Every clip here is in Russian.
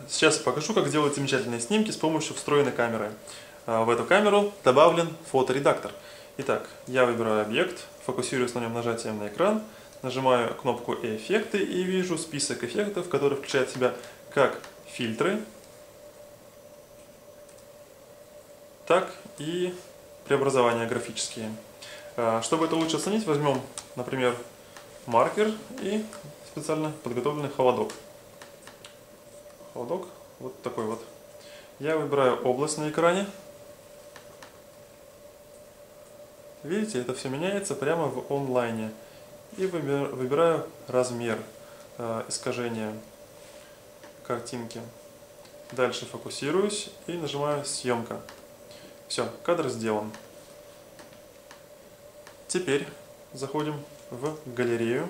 Сейчас я покажу, как делать замечательные снимки с помощью встроенной камеры. В эту камеру добавлен фоторедактор. Итак, я выбираю объект, фокусируюсь на нем нажатием на экран, нажимаю кнопку «Эффекты» и вижу список эффектов, который включает в себя как фильтры, так и преобразования графические. Чтобы это лучше оценить, возьмем, например, маркер и специально подготовленный холодок. Холодок вот такой вот. Я выбираю область на экране. Видите, это все меняется прямо в онлайне. И выбираю размер искажения картинки. Дальше фокусируюсь и нажимаю «Съемка». Все, кадр сделан. Теперь заходим в галерею.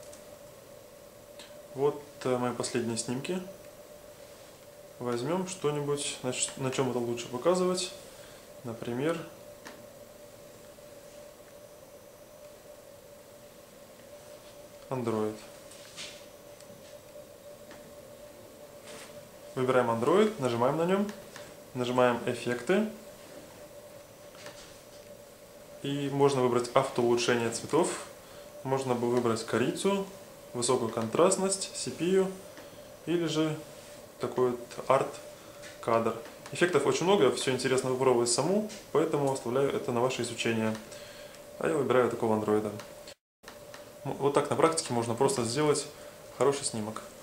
Вот мои последние снимки. Возьмем что-нибудь, на чем это лучше показывать. Например, Android. Выбираем Android, нажимаем на нем, нажимаем «Эффекты». И можно выбрать автоулучшение цветов. Можно бы выбрать корицу, высокую контрастность, CPU или же такой вот арт-кадр. Эффектов очень много, все интересно попробовать саму, поэтому оставляю это на ваше изучение. А я выбираю такого андроида. Вот так на практике можно просто сделать хороший снимок.